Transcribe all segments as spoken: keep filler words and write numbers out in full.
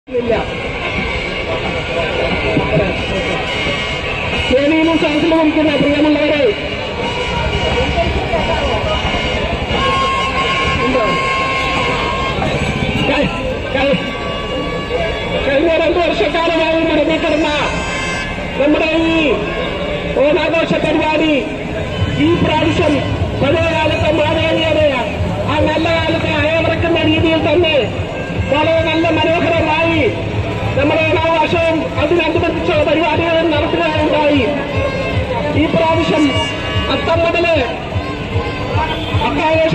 ശ്രേണിയിലും സദസ്സിലും ഇരിക്കുന്ന പ്രിയമുള്ളവരെ, കഴിഞ്ഞ രണ്ടു വർഷക്കാലമായി നടന്നിട്ടുള്ള നമ്മുടെ ഈ ഓണാഘോഷ പരിപാടി ഈ പ്രാവശ്യം പഴയ കാലത്തെ മാവേലിയുടെ ആ നല്ല കാലത്തെ അയവിറക്കുന്ന രീതിയിൽ തന്നെ വളരെ നല്ല മനോഹരമായി നമ്മുടെ ഓണാഘോഷവും അതിനനുബന്ധിച്ചുള്ള പരിപാടികളും നടത്തുകയുണ്ടായി. ഈ പ്രാവശ്യം അത്തം മുതല് അത്താഘോഷ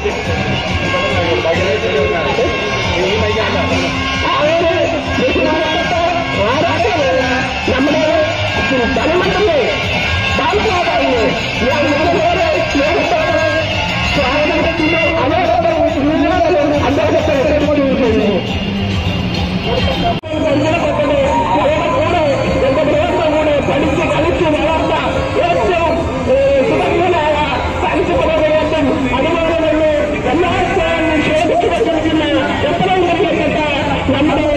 നമ്മുടെ ധനമന്ത്രിയെ ബാലനാഥാവിനെ ഞാൻ നിങ്ങളുടെ സ്നേഹത്തോടെ സ്വാഗതത്തിന്റെ അതോടൊപ്പം അദ്ദേഹത്തെ ചെയ്യുന്നു. എന്റെ പ്രേരണകൂടെ പഠിച്ച് കളിച്ച് വളർന്ന ഏറ്റവും സുഗന്ധനായ സാൻസ്കൃതികത്തും അതുപോലെ തന്നെ എല്ലാ നിഷേധിച്ചു വെച്ചിരിക്കുന്ന എത്രയും പ്രിയപ്പെട്ട നമ്മുടെ